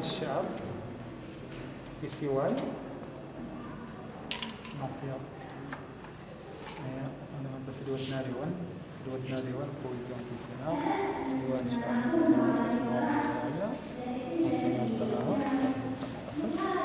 الشعر في سواي نعطيها أنا ما تسلوت ناري ون كويزون في الفناء ديوان شعر تسمى الزاوية وسمى الطلاها أصل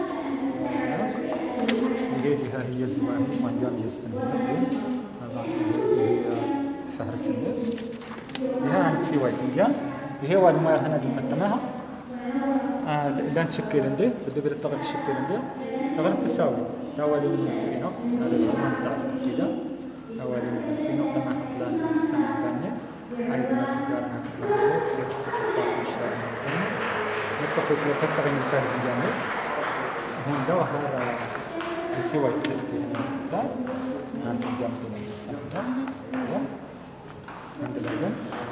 هذه هي الزواج مجال يستنبط هي فهرس هي عند سواي تنجا هي وادي ما هنا جمع تماها لان تشكل عندي تدبر التغل تشكل عندي تغلب تساوي تاولي المسينة هذا المنطقة تاع القصيدة تاولي المسينة تماها بلان في السنة الثانية عيد ما سجارنا هكذا تصير تقاصي الشارع الثاني نتفق سوى تبقى من الكارب الجانب هون دوها سواي تلقي هنا عند الجانب من السنة عند الأردن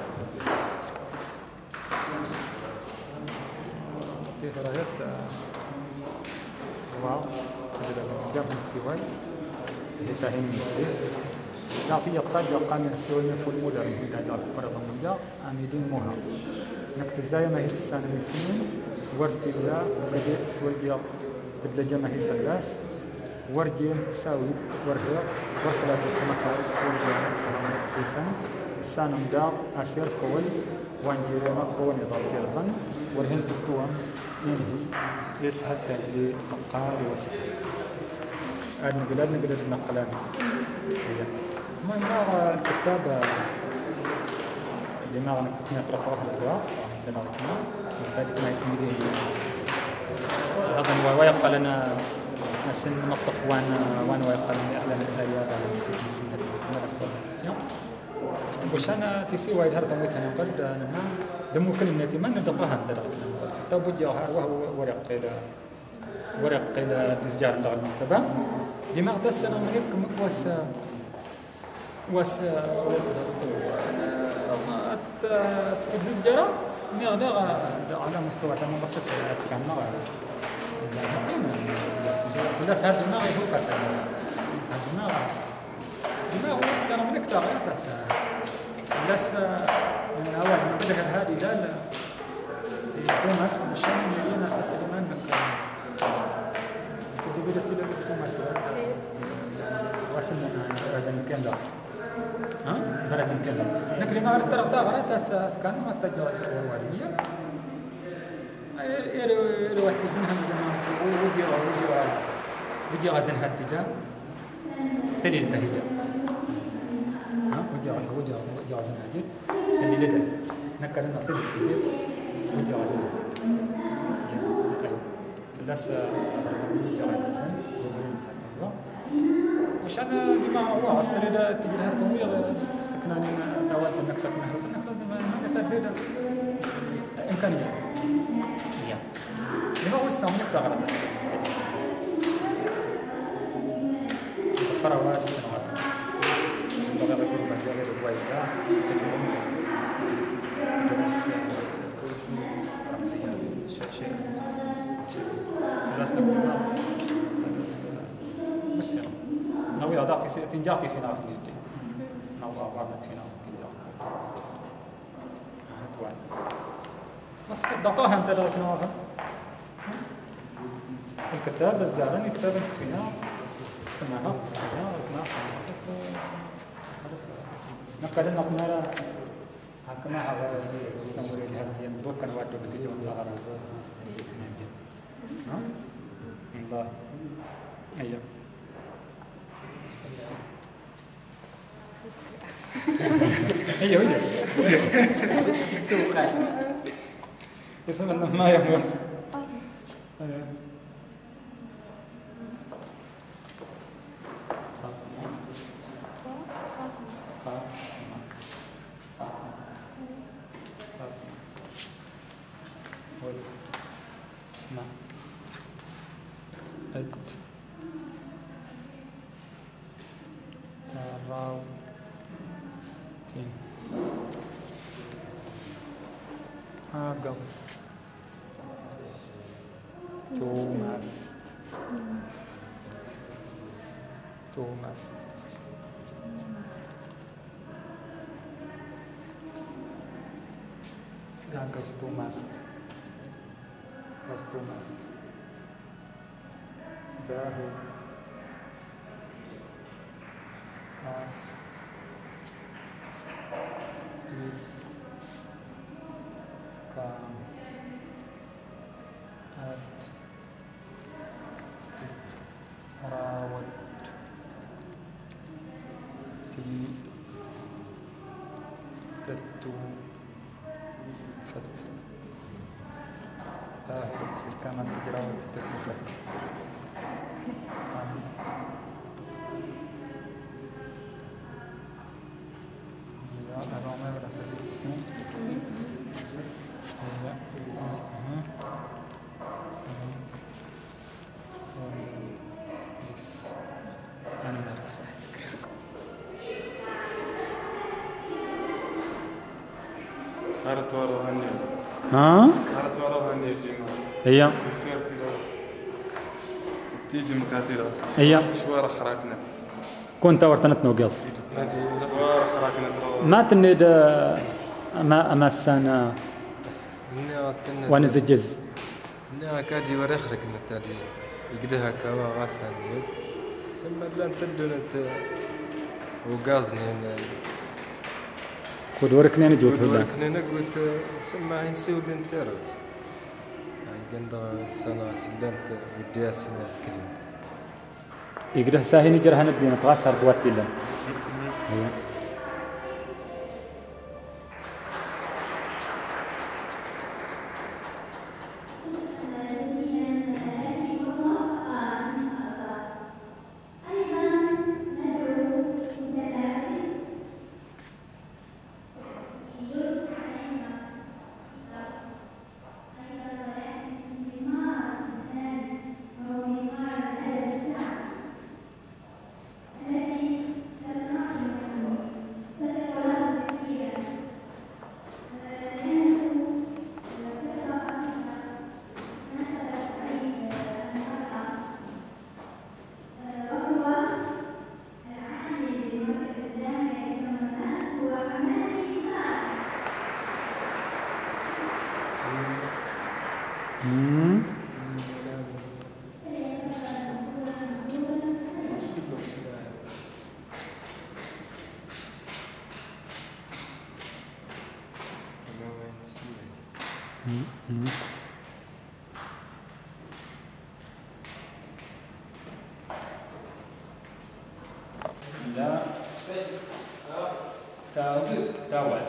في هرايات واو جاب من سواي اللي تاهين مصري نعطي الطاج قام السواي من المودر من داجر فرض من جا عاملين موها نكت الزايا ما هي السنة من سنين وردي لا بدي سواي ديال بدل ما هي فلاس وردي تساوي ورها ورثلا تسمكها سواي ديال السيسان السنة مدا أسير كول وانجيري ما كون يضبط يرزن ورهن الدوام ينهي يسهل تجري بقال وسهل نقدر ننقل بس إذا ما ينبغى الكتاب دماغنا كيف نقرأ طرح الدواء دماغنا اسم ذلك ما يتمدي هذا ويبقى لنا سن نطف وانا ويبقى لنا أعلى من الآيات على سنة الملك وش أنا تسي وايد هذا متهنا قد أنا دمو كلمة ما ندقها أنت الكتاب وجهها وهو ورق إلى دزجار داخل المكتبة دماغ تسنا منك وس الدزجارة ميغدا على مستوى تمام بسيط كان نرى زين بس هذا دماغ هو كذا دماغ وسنا منك تغير بس من أول من بدأ هذه لا توماس مشان يلينا تسليمان من تبي بدأ تلقى توماس وصلنا درجة مكان داس درجة مكان داس لكن ما أردت تغرى تاس كان ما تجوا الوالدية يروت زنها من ودي غزنها التجار تلي التهجر وجه غزن هاجر اللي لدى نكر إنه طلب كثير وجه غزن فلاس أبرتمي وجه غزن وبين ساتوا وش أنا بما هو أستريد تجد هرتمي سكناني توالت إنك سكن هرتمي لازم ما نتأكد إمكانية هي لما هو السامك تغرد أصلا فروات السنوات بغير القربة غير الوايدة تجربة جلس رمزية شيء لسنا كنا بس نوي أضعتي تنجاتي فينا في اليد نوي أضعت فينا تنجاتي هتوان بس ضغطها أنت ضغط نوعها الكتاب الزعلان الكتاب استفينا استمعها نقدر نقول هكما هذا السمو الهاتين دوكا وادو بتجي من الغرض السكنية الله أيوه أيوه دوكا اسم إنه ما يفوز توماس Gagas Thomas hast du machst. Bahu. As. Kam. At. Rawat. Ti. Tattu. Fat. تصير كمان تقرا وتتكلفت. Alors, la traduction, c'est أنا ما أعرف صحيح. عرفت ورا هني. ها؟ عرفت ورا هني الجمعة. هي. الخير كذا. تيجي مكاترة. هي. شوارع خراكنا. كنت ورتنت نوجاز. شوارع خراكنا ترى. ما تند ما السنة. ونزجز. لا كادي ورخرك نتادي يقدها كوا غاسن سما لان تدنت وغازني كود وركنين جوت ولا وركنين قلت سما هنسود انترت هاي قند سنة سلنت ودي اسمع تكلمت يقدر ساهين يجرها ندين تغاسر توتي لهم لا تاول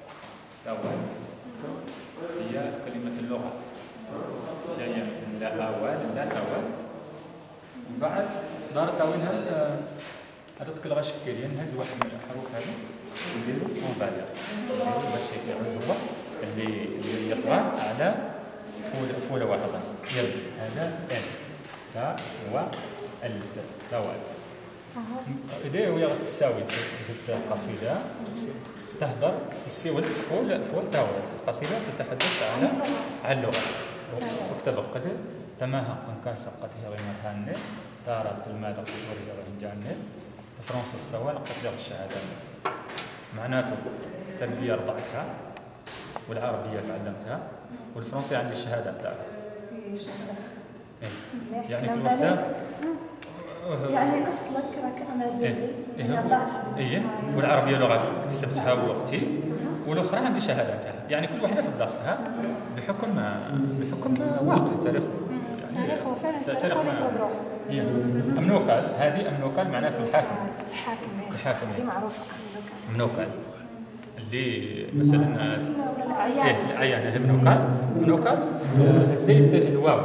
هي كلمة اللغة جاية من لا أول لا تاول من بعد دار تاوينها هذا كل غش كليا نهز واحد من الحروف هذه نديرو مبالغ باش يعود هو اللي يطغى على فولة واحدة يبدو هذا ان تا هو ال تاول إذا ويا تساوي في القصيدة تهدر تساوي فول تاول القصيدة تتحدث عن اللغة وكتب قد تماها كان سقط هي غير هاني دارت المال قطوري غير جاني فرنسا السوال قد الشهادات معناته التربية رضعتها والعربية تعلمتها والفرنسية عندي الشهادة تاعها يعني كل وحدة يعني اصلك راك امازيغي ايه والعربيه لغه اكتسبتها وقتي والاخرى عندي شهاده تاعها يعني كل واحده في بلاصتها بحكم واقع تاريخ يعني تاريخه فعلا تاريخه يفرض روحه امنوكال هذه امنوكال معناته الحاكم هذه معروفه امنوكال اللي مثلا الاعيان هي امنوكال هزيت الواو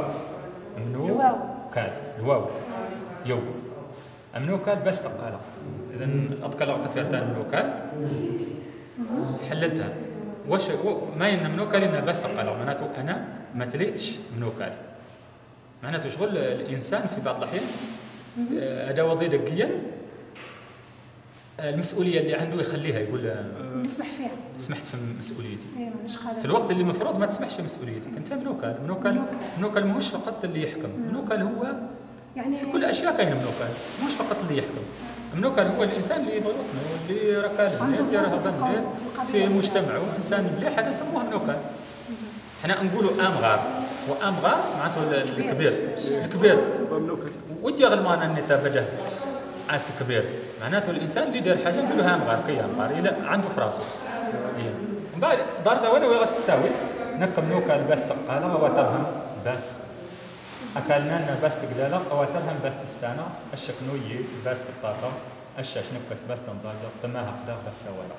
الواو يو أمنوكال بس تقالة إذا أتقلع تفيرتان أمنوكال حللتها وش ما ين أمنوكال إنها بس تقالة معناته أنا ما تليتش أمنوكال معناته شغل الإنسان في بعض الأحيان أداة وضيء دقيا المسؤولية اللي عنده يخليها يقول نسمح فيها سمحت في مسؤوليتي في الوقت اللي المفروض ما تسمحش في مسؤوليتك أنت منوكال ماهوش فقط اللي يحكم منوكال هو يعني في كل اشياء كاين منوكال مش فقط اللي يحكم منوكال هو الانسان اللي يبغى يوطن واللي راكال في مجتمعه انسان مليح هذا يسموه منوكال حنا نقولوا امغار، وامغار معناته الكبير ودي غلمان ان بدا عاس كبير، معناته الانسان اللي دار حاجه نقولوا امغار كي امغار الى عنده في راسه. من بعد دار ولا وغا تساوي نكم نوكا الباس تقاله او ترهم باس اكلنا باس تقداله او ترهم باس السنه الشكنوي باس الطاقه الشاش نكبس باس تنضاجه تماها قدر باس سوالا.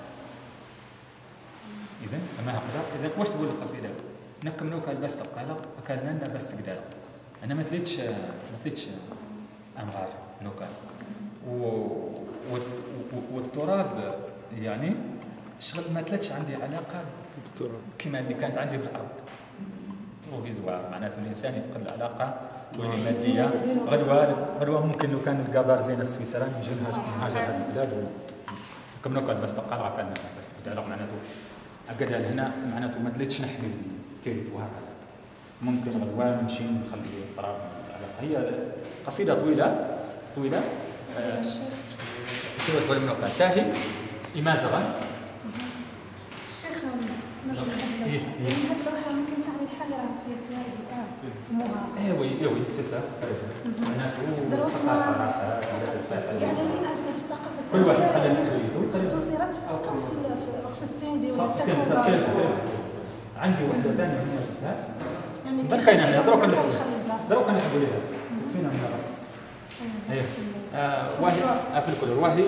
اذا تماها قدر اذا واش تقول القصيده؟ نكم نوكا الباس تقاله اكلنا باس تقداله. انا ما تليتش امغار نوكا والتراب يعني شغل ما تلاتش عندي علاقه بالتراب كما اللي كانت عندي بالارض. بروفيزوار معناته الانسان يفقد العلاقه تولي ماديه. غدوه ممكن لو كان نلقى دار زينه في سويسرا نجي نهاجر هذه البلاد كم نوكل بس تقال كان بس تقال معناته اقعد هنا معناته ما تلاتش نحمي التيريت وهكذا. ممكن غدوه نمشي نخلي التراب هي قصيده طويله سوى تقول منو كان تاهي إمازغا الشيخ نرجع نهضروها ممكن تعمل حاجة في التوالي موها ايوي سيسا يعني للأسف الثقافة كل واحد خلى مسؤوليته اقتصرت فقط في القصتين دي ولا عندي وحدة ثانية هنا جبتهاس يعني دخينا دروك نحبوا لها فينا من الرقص واحد في الكل واحد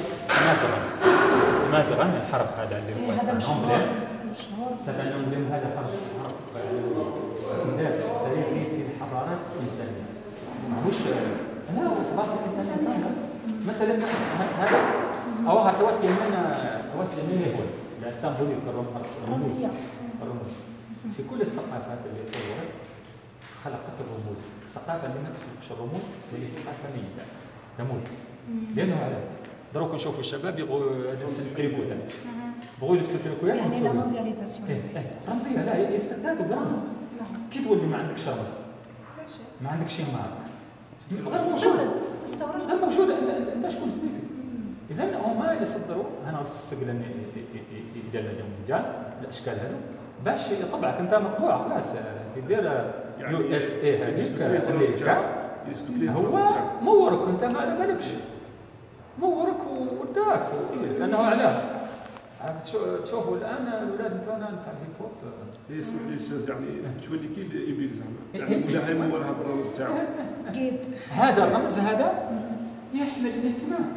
مازغا الحرف هذا اللي هو نومبليم سكن نومبليم هذا حرف تاريخي في الحضارات الإنسانية ماهوش أنا الحضارة الإنسانية مثلا هذا أو تواصل من هو لا سامبوليك الرموز في كل الثقافات اللي طورت خلقت الرموز. الثقافة اللي ما تخلقش الرموز هي ثقافة ميتة تموت لأنه على دروك نشوفوا الشباب يبغوا يلبسوا التريكوتات بغوا يلبسوا التريكوتات يعني لا مودياليزاسيون رمزية لا هي استعداد برمز. كي تولي ما عندكش رمز ما عندكش شيء معك تستورد موجودة أنت شكون سميتك إذا هما يصدروا هنا السجل يدير لهم مجال الأشكال هذو باش يطبعك أنت مطبوع خلاص يدير يو اس اي هذيك امريكا هو مورك انت ما على بالكش مورك وداك لانه علاه تشوفوا الان الاولاد نتاعنا نتاع الهيب هوب يسمح لي استاذ يعني تولي كي الايبيل زعما يعني ولا هي مورها بالرمز تاعو هذا الرمز هذا يحمل الاهتمام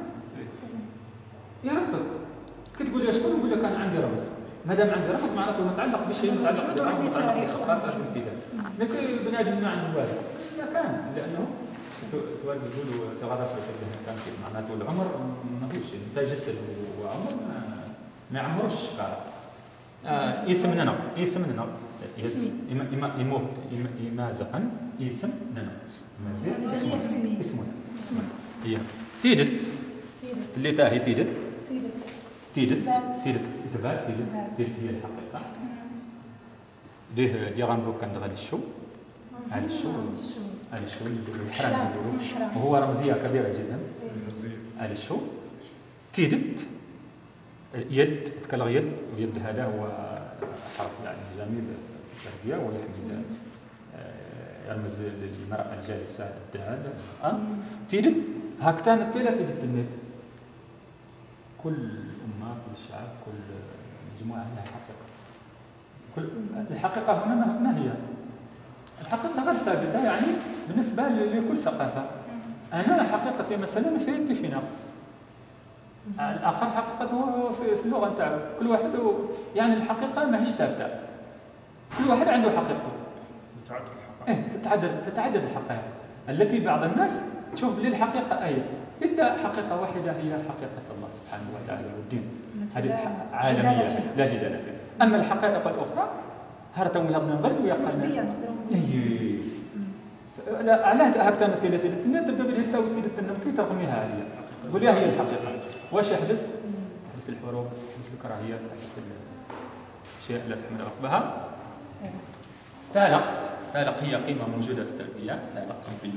يردك كي تقول لي شكون نقول لك انا عندي رمز ما دام عندي رمز معناته متعلق بشيء متعلق بالثقافه والامتداد. لكن بنادم ما عنده والد لا كان لانه الوالد يقولوا تغرس في كان معناته العمر ماهوش انت جسد وعمر ما يعمروش الشقاره. يسمننا إمازغا يسمننا اسمنا هي تيدت اللي تاهي تيدت تبات هي الحقيقة دي غندوك كان غادي الشو على الشو الحرام يقولوا وهو رمزية كبيرة جدا على الشو تيدت يد تكلغ يد ويد هذا هو حرف يعني جميل التربية ويحمل يرمز للمرأة الجالسة الدال تيدت هكذا التيلة تيدت النت كل أمة كل شعب كل مجموعة لها حقيقة. كل الحقيقة هنا ما هي؟ الحقيقة غير ثابتة يعني بالنسبة لكل ثقافة. أنا حقيقتي مثلا في التفينة الآخر حقيقته في اللغة نتاعو كل واحد يعني الحقيقة ماهيش ثابتة كل واحد عنده حقيقته تتعدد الحقائق التي بعض الناس تشوف بلي الحقيقة أي إلا حقيقة واحدة هي حقيقة الله سبحانه وتعالى والدين هذه عالمية لا جدال فيها. أما الحقائق الأخرى هرتم يهضنا غير ويقال نسبيا نقدروا لا علاه هكذا مثلا تبدا بالهتا وتبدا كي ترقميها هذه قول هي الحقيقة واش يحدث؟ يحدث الحروب يحدث الكراهيات يحدث الأشياء التي تحمل عقبها تالق هي قيمة موجودة في التربية تالق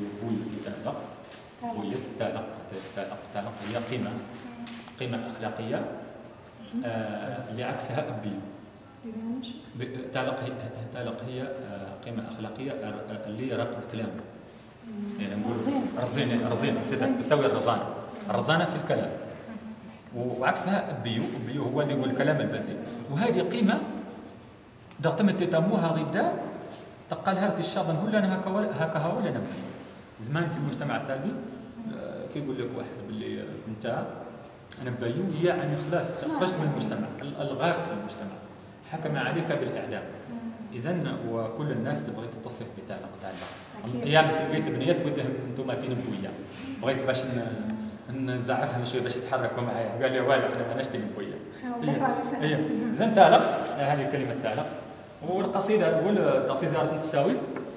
تالق هي قيمة أخلاقية اللي عكسها أبية تعلق هي قيمة أخلاقية اللي راقب كلامه. يعني نقول رزين يساوي الرزانة في الكلام. وعكسها بيو هو اللي يقول الكلام البسيط. وهذه قيمة دغتمت تتموها غدا تقال هذه الشاطن هو لنا هكا ولا نبغي. زمان في المجتمع التالي كيقول لك واحد باللي انت انا بيو يعني خلاص خرجت من المجتمع، الغاك في المجتمع، حكم عليك بالاعدام. اذا وكل الناس تبغي تتصف بتعلق يا مسكيت بنيات قلت لهم انتم تنبوا وياه، بغيت باش نزعفهم شويه باش يتحركوا معايا، قال لي والو احنا ما نشتي وياه. اذا تعلق هذه كلمه تعلق. والقصيده تقول تعطي زهره تساوي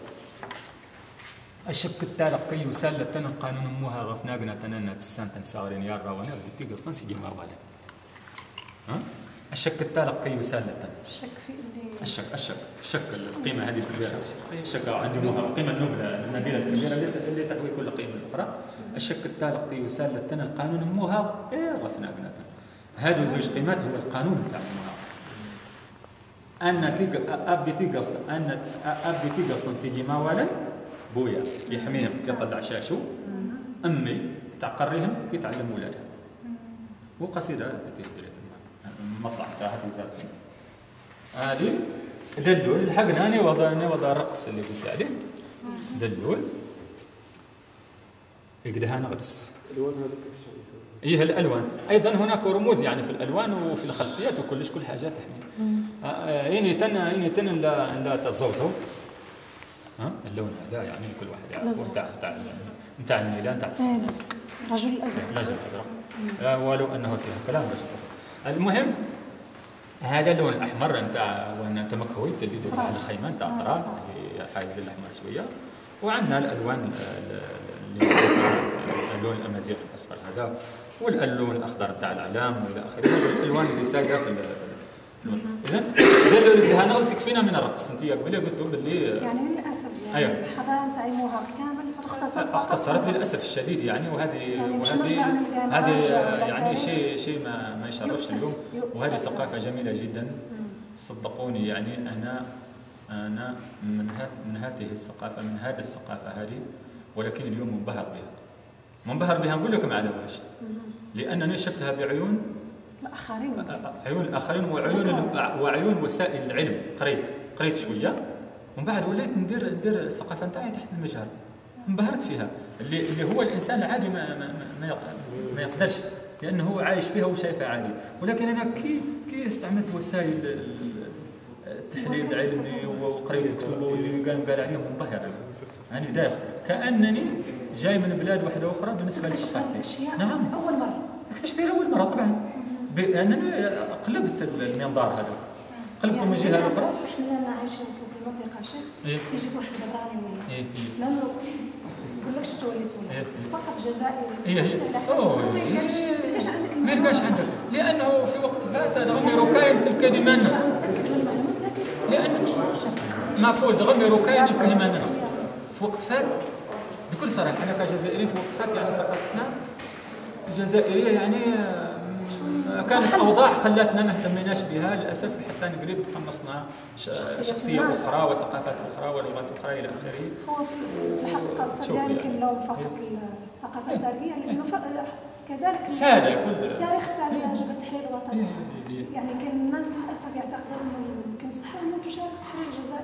الشك التالق كي يسال تن قانون موها غفناقنا تننا تسان تنساغرين يا الراونا بدي قصتن سيجي ما بالي. ها الشك التالق كي يسال تن الشك في اللي الشك القيمه هذه الكبيره، الشك عندي القيمه النبله النبيله الكبيره اللي تحوي كل قيمه اخرى. الشك التالق كي يسال تن قانون موها غفناقنا تن. هذو زوج قيمات هو القانون تاع موها. أبي تيقص سيجي ما ولا بويا يحميهم يطلع شاشو أمي تعقريهم كي تعلم ولادها. وقصيدة المطلع تاع هذه دلول الحقنا أنا وضع الرقص اللي قلت عليه دلول يقدها نغرس. إيه الألوان أيضا هناك رموز يعني في الألوان وفي الخلفيات وكلش كل حاجة تحمي. إني تن لا تزوزو. اللون هذا يعني كل واحد يعرفه نتاع النيلان تاع رجل الأزرق. رجل الأزرق ولو أنه فيها كلام رجل الأزرق. المهم هذا اللون الأحمر نتاع وأنا تمكوي اللي يدور على الخيمان تاع الطراب حاجز الأحمر شوية. وعندنا الألوان اللون الأمازيغي الأصفر هذا واللون الأخضر تاع الأعلام وإلى آخره. الألوان اللي سايدة في اللون. إذا دلوا اللي هنغزك فينا من الرقص. أنت قبل قلتوا باللي يعني للأسف يعني الحضارة نتاع موها كامل اختصرت للأسف الشديد يعني. وهذه يعني شيء ما يشرفش اليوم. وهذه ثقافة جميلة جدا صدقوني. يعني أنا من هذه الثقافة من هذه الثقافة هذه، ولكن اليوم منبهر بها نقول لكم على واش. لأنني شفتها بعيون الآخرين وعيون وسائل العلم. قريت شوية ومن بعد وليت ندير الثقافة نتاعي تحت المجهر. انبهرت فيها اللي هو الإنسان العادي ما يقدرش، لأنه هو عايش فيها وشايفها عادي. ولكن أنا كي استعملت وسائل التحليل العلمي وقريت الكتب واللي قال عليهم منبهر. يعني داخل كأنني جاي من بلاد واحدة أخرى بالنسبة لثقافتي. نعم أول مرة اكتشفت أول مرة طبعا، بأنني قلبت المنظار هذا، قلبت من جهة أخرى. احنا لما عايشين في المنطقة شيخ يجي واحد براني ولا لأنه يقول لكش تونس ولا فقط جزائري. ما يلقاش عندك لأنه في وقت فات غمي ركاين الكلمات. لأن مفروض غمي ركاين الكلمات في وقت فات. بكل صراحة أنا كجزائري في وقت فات يعني ثقافتنا الجزائرية يعني كانت أوضاع خلاتنا ما اهتميناش بها للأسف، حتى نقريب تقمصنا شخصية أخرى وثقافات أخرى ولغات أخرى إلى آخره. هو في الحقيقة أستاذ يمكن لو فقط الثقافة التاريخية لأنه كذلك سادة كل التاريخ تاع جبهة التحرير الوطني. يعني كان الناس للأسف يعتقدون أنه يمكن صح أن تشارك تحرير الجزائر.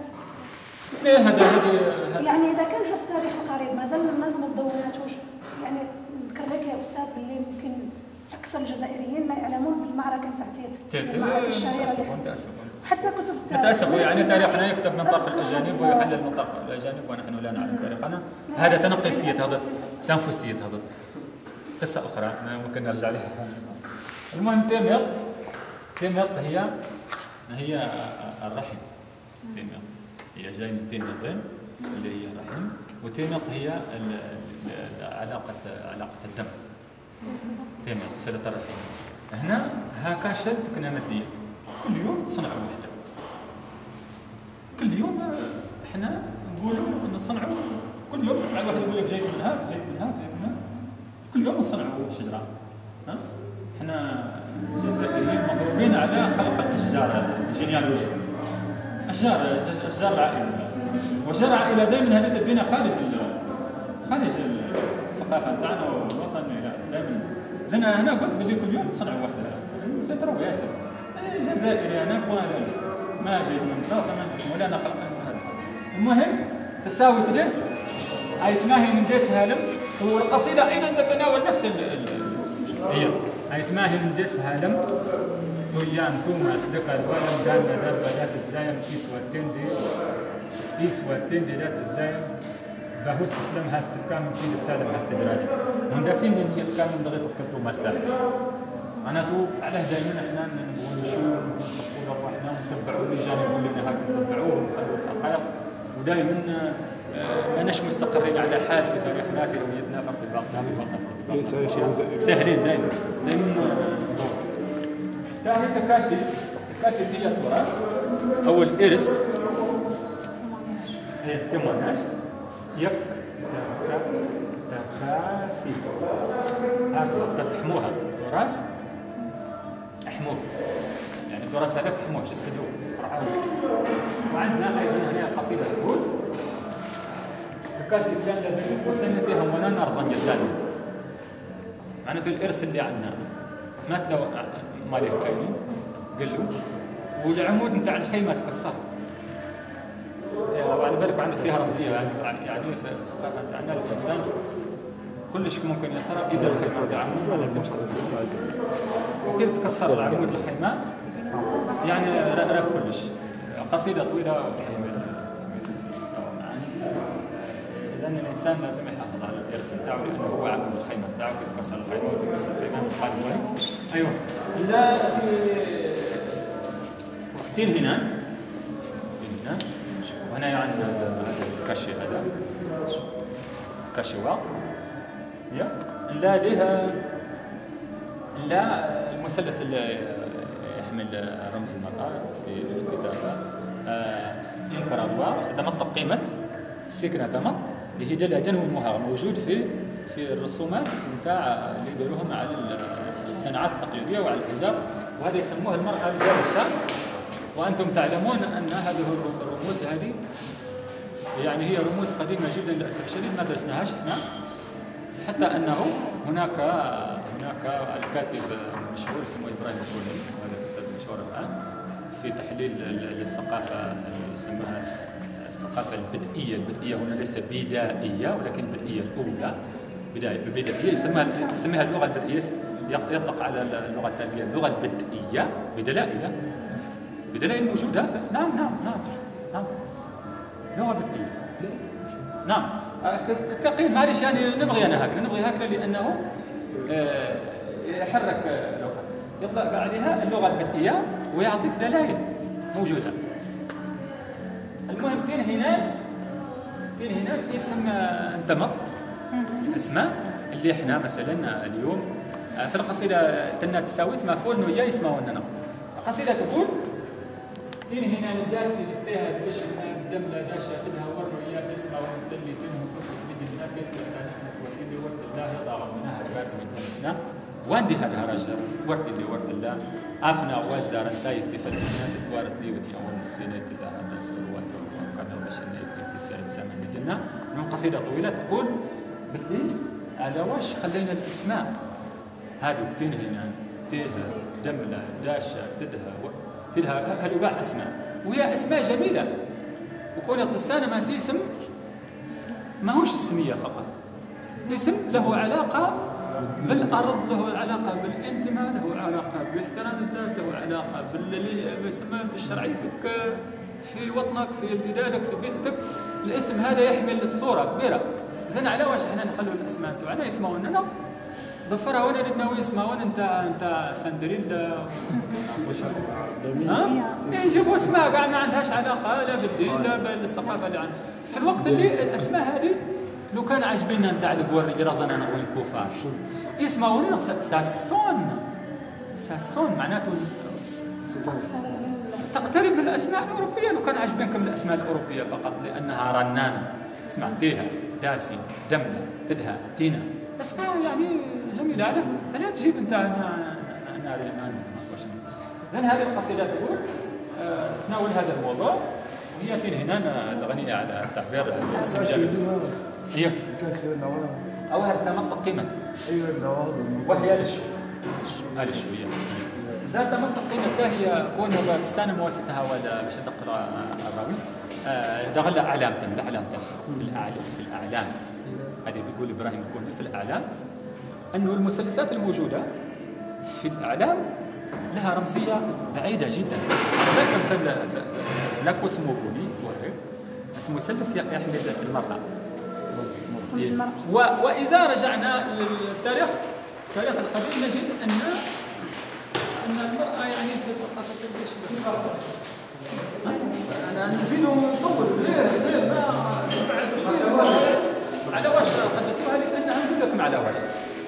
هذا يعني إذا كان هذا التاريخ القريب ما زال الناس ما تدوناتوش. يعني نذكر لك يا أستاذ باللي يمكن أكثر الجزائريين لا يعلمون بالمعركة نتاع تيت. تأسف حتى كتب نتأسف. يعني تاريخنا يكتب من طرف الأجانب ويحلل من طرف الأجانب ونحن لا نعلم تاريخنا. هذا تنقصتية هذا تنفستية هذا قصة أخرى ممكن نرجع لها. المهم تيميط هي الرحم. تيميط هي جاي من تيميطين اللي هي الرحم، وتيميط هي علاقة الدم. تيميط صلة الرحم. هنا هاكا شلت كنا مدية كل يوم تصنعوا وحدة. كل يوم احنا نقولوا نصنعوا كل يوم تصنع واحد يقول لك جيت منها كل يوم نصنعوا شجرة. احنا جزائريين مضروبين على خلق الاشجار الجينيالوجي، اشجار العائله، واشجار العائله دائما هذه تبينا خارج الثقافه تاعنا والوطن. دائما زين هنا قلت باللي كل يوم تصنعوا وحده ستروا ياسر جزائري انا ما جيت من بلاصه ما انتم ولا انا خلق هذا. المهم تساوت له هاي تماهي نديس هالم، والقصيده ايضا تتناول نفس هي هاي تماهي نديس هالم تويان توما صدق الوالم دانا دار بدات الزايم يسوى دات الزايم باهو استسلام هاست كامل في التالم هاست دراجه مهندسين هي كامل دغيت تكتبوا ماستر معناته علاه دائما احنا نبغوا نشوفوا نخطوا روحنا ونتبعوا اللجان يقول لنا هاك نتبعوه ونخلوا الحقائق، ودائما ماناش مستقرين على حال في تاريخنا في هويتنا في ارتباطنا بالوطن سهلين دائما تاهي تكاسي هي التراث او الارث هي تموناش يك تكاسي هكذا تحموها تراث احموه يعني التراث هذاك حموه جسدوه رعاوه. وعندنا ايضا هنا قصيده تقول تكاسي كان لديهم وسنتها ولا نرزن جدا معناته الارث اللي عندنا مات لو ماليه كاينين قلوا والعمود نتاع الخيمه تكسر وعلى بالك عندك فيها رمزيه يعني في الثقافه تاعنا الانسان كلش ممكن يسرى اذا الخيمه تاعه ما لازمش تتكسر، وكيف تكسر العمود الخيمه يعني راف كلش. قصيده طويله وتحمل الفلسفه والمعاني. اذا الانسان لازم يحافظ على الارث تاعه لانه هو عمود الخيمه تاعه، يتكسر الخيمه وتكسر الخيمه القادمه. ايوه لا وقتين هنا وهنا يعني الكاشي هذا كاشوا يا لا لها لا المثلث اللي يحمل رمز المرأة في الكتابة إنكرالوا دمط قيمة السكنة دمط اللي هي دل جنو المهر موجود في الرسومات نتاع اللي يديروهم على الصناعات التقليدية وعلى الحجاب، وهذا يسموها المرأة الجالسة. وأنتم تعلمون أن هذه الرموز هذه يعني هي رموز قديمة جدا للأسف الشديد ما درسناهاش احنا، حتى أنه هناك الكاتب المشهور اسمه إبراهيم الفولي، وهذا كتاب مشهور الآن في تحليل الثقافة يسمىها الثقافة البدئية هنا ليس بدائية ولكن البدئية الأولى بدائية يسميها اللغة البدئية، يطلق على اللغة التالية اللغة البدئية بدلائل موجودة نعم لغة بدئية نعم كقيل معلش يعني نبغي هكذا لأنه يحرك لغة يطلق عليها اللغة البدئية ويعطيك دلائل موجودة. المهم تين هنا اسم انتمط الأسماء اللي احنا مثلا اليوم في القصيدة تنا تساويت مفعول نويا يسمعوننا. القصيدة تقول تين هنا الداسي للتها بش الدم لا داشا تدها ورنو يا بيسمع ومدلي تنهم كفر بدي بناك تنسنا وردي ورد الله يضاغ منها بارد من تنسنا واندي هذا رجل ورد اللي ورد الله افنا وزار انتاي تفلتنا تتوارد لي وتيون السنة الله الناس والواتر وكان المشنة يكتب تسالة سمن الجنة. من قصيدة طويلة تقول على واش خلينا الاسماء هادو تين هنا تيزا دملة داشا تدها هادو كاع اسماء وهي اسماء جميلة، وكون الطسانة ما اسم ماهوش السمية فقط، اسم له علاقة بالأرض، له علاقة بالانتماء، له علاقة باحترام الذات، له علاقة بشرعيتك في وطنك في امتدادك في بيئتك. الاسم هذا يحمل الصورة كبيرة. زين على واش احنا نخلوا الاسماء تاعنا يسمعوننا ضفرها وانا ردنا يسمعون انت سندريلا يجيبوا اسماء قاع ما عندهاش علاقه لا بالدين لا بالثقافه اللي عندنا. في الوقت اللي الاسماء هذه لو كان عاجبيننا نتاع البوري رازنا انا وين كفار يسمعون ساسون معناته تقترب من الاسماء الاوروبيه. لو كان عاجبينكم الاسماء الاوروبيه فقط لانها رنانه اسمع تيها داسي دمله تدها تينا اسماء يعني جميله. لا تجيب انت النار ما إذن هذه القصيدة تقول تناول هذا الموضوع، وهي هنا الغنية على التعبير التقسيم الجميل. هي أو هذا منطق قيمة وهي للشو هذه الشوية زاد منطق قيمة هي كون بتستان مواسطها ولا باش نقرا الراوي دغل علامة في الأعلام هذه بيقول إبراهيم يكون في الأعلام أنه المثلثات الموجودة في الأعلام لها رمزية بعيدة جدا. لكن في لاكوسموبولي توري اسمه مثلث يحمل المرأة. وإذا رجعنا للتاريخ التاريخ القديم نجد أن المرأة يعني في ثقافة الجيش أنا نزيدوا نطول ليه ما بعد شوية على واش قدسوها لأنها نقول لكم على واش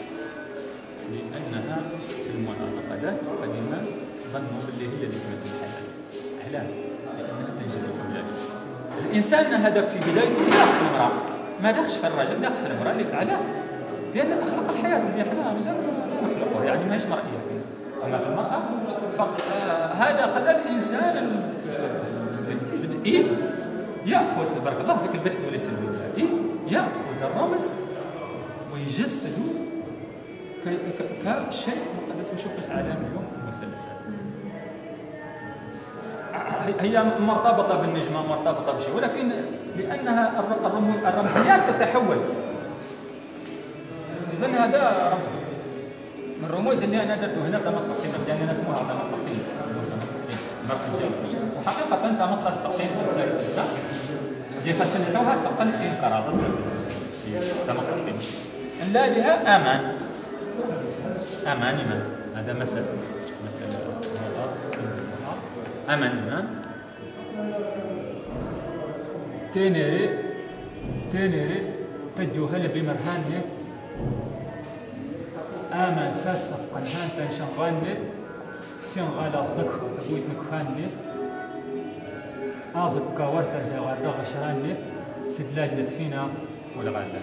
لأنها في المعتقدات القديمة ظنوا باللي هي اللي تمثل الحياة أحلام لأنها تنجد الحملات. الإنسان هذاك في بدايته داخل المرأة ما داخلش في الرجل داخل في المرأة للأعلى لأن تخلق الحياة اللي احنا رجال نخلقها يعني ماهيش مرئية فينا. أما في المرأة هذا خلى الإنسان البدئي يأخذ تبارك الله فيك البدء وليس البدائي يأخذ الرمز ويجسده كشيء مقدس. نشوف في الإعلام اليوم المثلثات هي مرتبطة بالنجمة مرتبطة بشيء ولكن لأنها الرمزيات تتحول. إذن هذا رمز من الرموز اللي أنا درته هنا تمطق يعني أنا اسمها تمطقين مرقم جالسة وحقيقة تمطق استقيم سلسلة دي فسنتوها تقل في انقراض تمطقين لا لها أمان إيمان هذا مسألة أمان إيمان تنيري تجوهل بمرهاني أما ساسق قنهان تنشنغاني سنغالا صدق تبويت نكخاني أعزب كاورتر هي غاردا غشراني سدلاج ندفينا فول غادا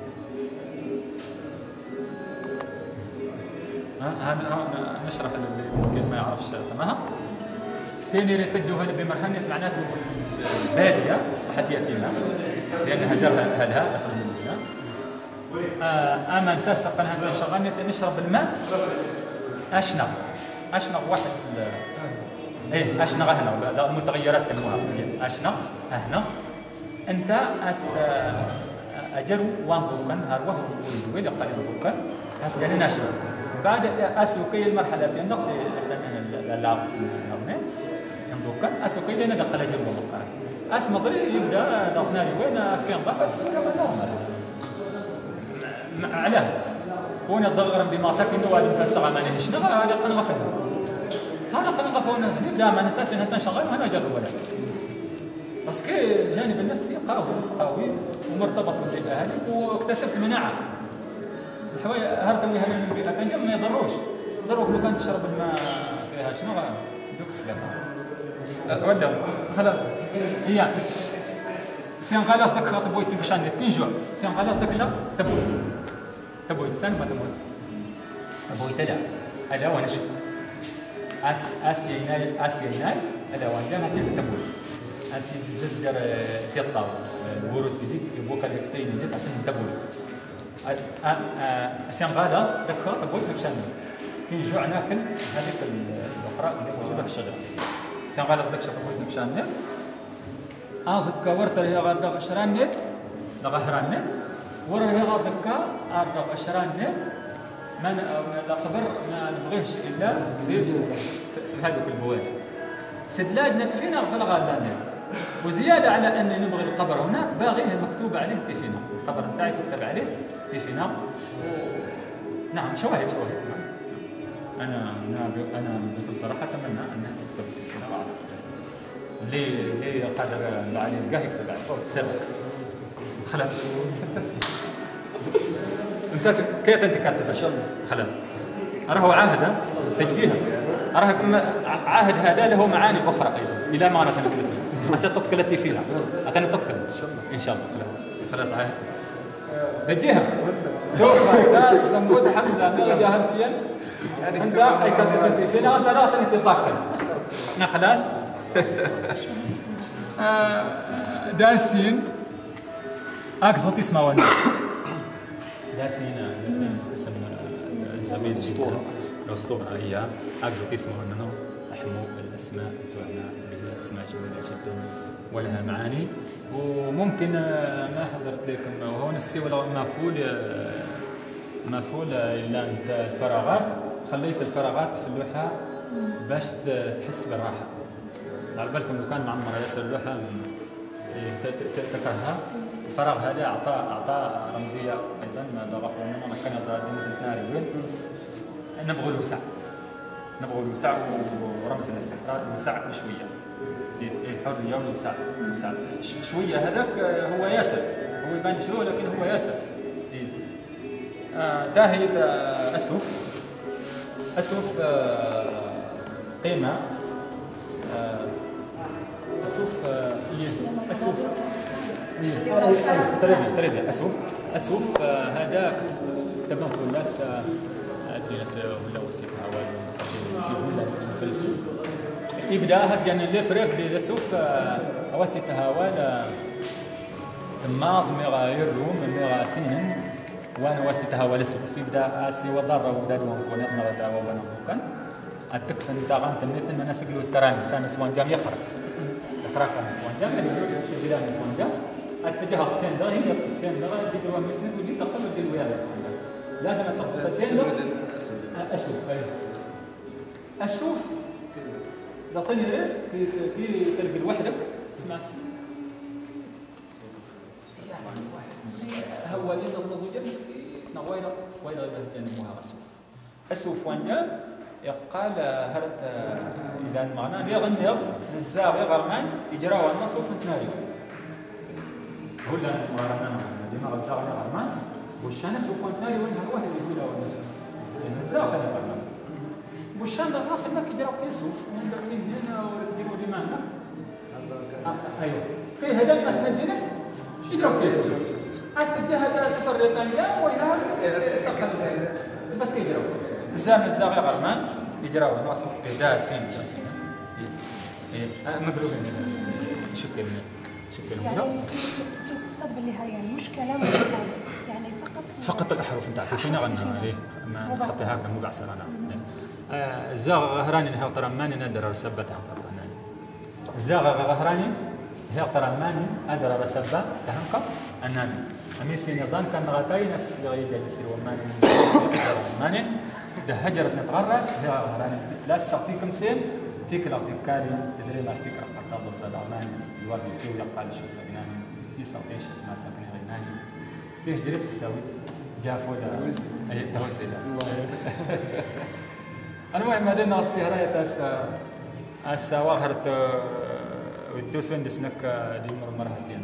نشرح اللي ممكن ما يعرفش تماها. تاني تجوهل بمرهاني معناته بادية أصبحت يتيمة لأنها جرها أهلها دخل المدينة. أما نساسق قناة شغالة نشرب الماء أشنغ واحد أشنغ هنا المتغيرات الموافقة أشنغ أهنغ أنت أجروا وانبوكن هروه ويدوي لقاء ينبوكن أسجل نشر بعد أسوقي المرحلة النقص لا في ينبوكن أسوقي لنا دقل أجر ومقارن أسمضري يبدأ ضغطنا لي وين أسكين ضغط تسوي علاه كون الضغر بما ساكن وادم ساسغا ما نهش نغا هذا قنغه هذا قنغه فونا نبدا ما نساس انها شغال وانا جرب ولا باسكو الجانب النفسي قوي ومرتبط بالاهالي واكتسبت مناعه الحوايا هرتوي هنا من البيئه كان ما يضروش ضروك لو كان تشرب الماء فيها شنو دوك السلطه ودا خلاص هي سين خلاص داك خاطب بويت كشان كنجوع سين خلاص داك شا تبوي تسان ما تموس تبوي تدا هذا وانا شو اسيا يناي هذا وانا جام اسيا تبوي اسيا الزجر تيطاو الورود ديك يبوك الكفتين اللي تحسن تبوي سين خلاص داك خاطب بويت كشان كنجوع ناكل هذيك الاخرى اللي موجوده في الشجره سين خلاص داك شا تبوي كشان أعزب كورتر هي غاردا غشران نت لغهران نت ورا هي غازبكا غاردا غشران نت ما الخبر ما نبغيش إلا في هذوك البواد سدلاج نت فينا في الغالان نت وزيادة على أن نبغي القبر هناك باغيه مكتوب عليه تيفينا القبر نتاعي تكتب عليه تيفينا نعم شواهد أنا بكل صراحة أتمنى أنها تكتب تيفينا ليه قادر علي يلقاه يكتب عليه سر خلاص انت كيف انت كاتب ان شاء الله خلاص راهو عاهد تجديها راه عاهد هذا له معاني اخرى ايضا الى ما نتكلم خاصه تتكلم فيها اتنا تتكلم ان شاء الله خلاص عاهد تجديها شوف داس سموت حمزه من جهرتين انت اي كنت فينا انت راس انت تطاكل خلاص داسين اقصد اسمه وانا داسين اسم جميل جدا الاسطوره هي اقصد اسمه وانا احمو الاسماء بتوعنا اللي هي اسماء جميله جدا ولها معاني وممكن ما حضرت لكم وهون السوى مفعول الا انت الفراغات خليت الفراغات في اللوحه باش تحس بالراحه على بالكم لو كان معمر ياسر اللوحه تكرهها الفراغ هذا اعطى رمزيه ايضا ماذا غفر لنا كان دينا ناري وين نبغوا الوسع ورمز الاستقرار الوسع شويه الحريه والوسع شويه هذاك هو ياسر هو يبان شو لكن هو ياسر تاهية أسوف قيمة أسوف هذا كتبنا في الناس ولا وسيتها ولا الفلسفة يبدا هزجن اللي فريف دي أسوف وسيتها ولا تماز ميغا يروم ميغا سنين وانا وسيتها ولا سوف في بدا اسي وضر وبدا دوم كون نرى داوا وانا كان التكفن تاع غانت النت ان الناس يقولوا التراني سان سوان جام يخرق انا سوان جام اللي السجلان سوان جام اتجاه السين ده هي السين ده يديروا مسند ودي تقبل ديال ويا سوان جام لازم تصدق اشوف تعطيني في تلقى لوحدك اسمع السين هو يد المزوجات نويرة بس لأنه أسوف وانجا يقال هرت إذا معنا ليغنيغ للزاغي غرمان يجراوا النصف نتناري هو اللي مغرمنا ديما الزاغي غرمان وشان أسوف وانتناري وين هو اللي يقولوا الناس الزاغي غرمان وشان ضغط انك يجراوا كيسوف ومدرسين هنا ويديروا لمانا ايوه كي هذا الناس ندينا يجراوا كيسوف أستدي هذا تفرقان لا ويها تقلد بس كي يجراو الزاغي غرمان يجراو ناس داسين مقلوبين شكل يعني كيف استاذ باللي هاي يعني مش كلام مثالي يعني فقط الاحرف نتاع فينا غنى ليه ما نحطي هكذا مو بعسر انا الزاغ غهراني هي طرماني ندر رسبتها طرماني الزاغ غهراني هي طرماني ادر رسبه تهنق اناني أميسي نظام كان غاتاي ناس اللي يجلس ومانين ده هجرت نتغرس هي غراني لا ساعتيكم سين تيك لاعطيك كاري تدري ما استيك رقطة بالزاد عماني الورد يجيو يقال شو سبناني يساعتين شت ما ساكني غيناني تيه جربت تساوي جافو لا أي توسي لا المهم هذين أصلي هراية أس واخرت وتوسون دسنك دي مرهتين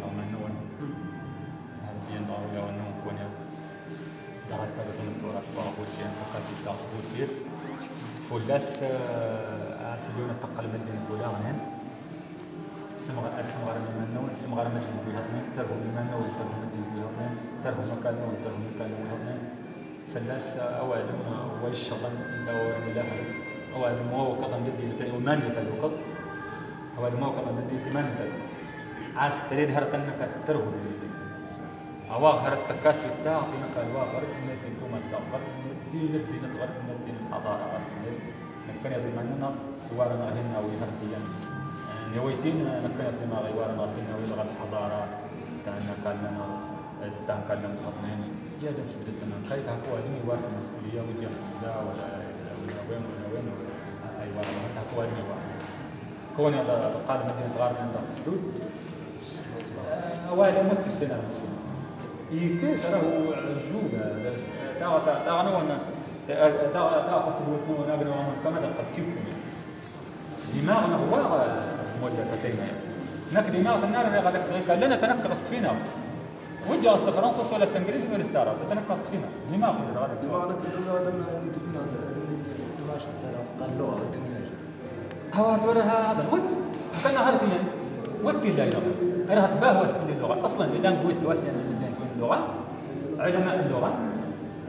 ترزم التراث وأخوسيان تقاسي تاع أخوسير فولاس أسيدون التقل مدين فلانين سمغر مدين سمغر مدين فلانين ترهم لمنا وترهم مدين فلانين ترهم مكانه وترهم مكانه وهرنين فلاس أوادم والشغل دور ملاها أوادم وهو قضم لدي ومان يتلوقط أوادم وهو قضم لدي ثمان يتلوقط عاس تريد هرتنك ترهم لدي أواغ هرت تكاسي تاع قيمك الواغ غرب نت انتم استغفر دين الدين تغرب نت الحضارة نكن يضمننا وارنا هنا ويهرتيا نويتين نكن يضمن وارنا هنا ويلغى الحضارة تاعنا كلنا تاع كلنا مخطنين يا دس بدنا كايت هكوا دني وارت المسؤولية وجه الجزاء ولا وين أي وارنا هكوا دني وارت كوني على قال مدينة غرب من السدود أوازي متسنة السنة يكيس راهو عجوبة تاع نونا تاع قصدنا ونبنا ومن كما تقتيكم دماغنا هو موجه تتينا نك دماغ النار اللي قال لنا تنقص فينا وجه اصل فرنسا ولا استنجليزي ولا استعراض تنقص فينا دماغ دماغنا كلنا لما انت فينا تماش قال لغه الدنيا هو هذا ود كان هرتين ودي لا انا تباه وسط اللغه اصلا اللانجويست واسني اللغة علماء اللغة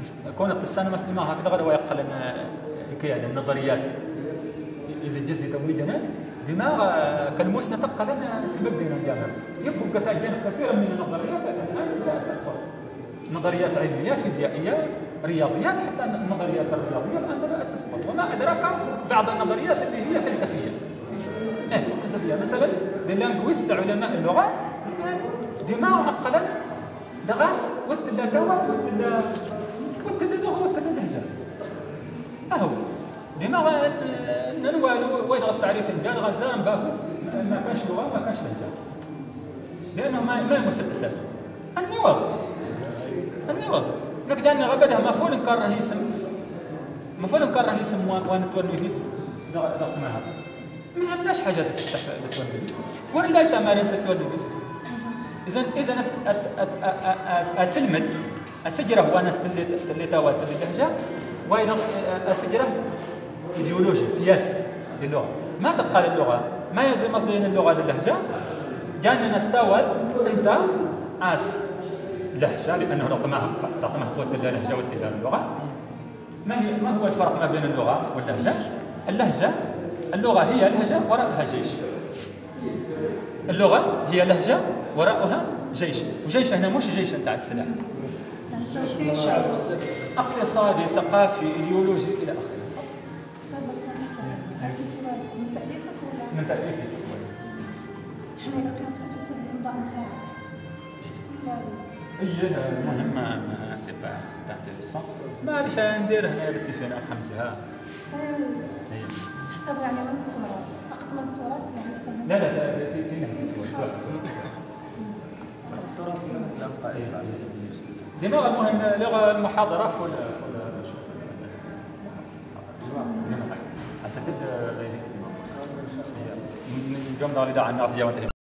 كون التسانة مسلمة هكذا غير ويقل كيان النظريات إذا جزء توجنا دماغ كالموسنة تقل سبب بين الجامعة يبقى تأجين كثيرا من النظريات الآن لا تسقط نظريات علمية فيزيائية رياضيات حتى النظريات الرياضية الآن بدأت تسقط وما أدراك بعض النظريات اللي هي فلسفية فلسفية مثلا للانغويست علماء اللغة دماغ أقلا دغاس وتلا كوات وتلا لغة وتلا لهجة أهو دماغ نلوالو ويدغ التعريف ديال غزال بافو ما كانش لغة ما كانش لهجة لأنه ما يمثل أساسا النوض نقدر نغبدها مفعول كان راه يسم مفعول كان راه يسم ونتونفيس رقمها ما عندناش حاجه تتونفيس ولا تمارين ستونفيس اذا اسلمت اسجره وانا استليت توات اللهجه وايضا اسجره ايديولوجي سياسي للغه ما تقال اللغه ما يلزم مصين اللغه للهجه جانا نستوعب انت لهجه لانه رقمها قوه اللهجه والتجاره اللغه ما هو الفرق ما بين اللغه واللهجه؟ اللغه هي لهجه وراءها جيش. اللغه هي لهجه وراءها جيش، وجيش هنا مش جيش تاع السلاح. شعب اقتصادي ثقافي ايديولوجي الى اخره. استاذ لو سمحت من تاليفك ولا؟ من تاليفي. احنا اذا كنت كتبت استاذ الامضاء نتاعك المهم ما سي با انتيريسون معليش ندير هنا بالتليفون خمسه حسب يعني من التراث فقط من التراث يعني استلهمت لا خاص دماغ المهم لغه المحاضره ولا اساتذه اليوم دار عن الناس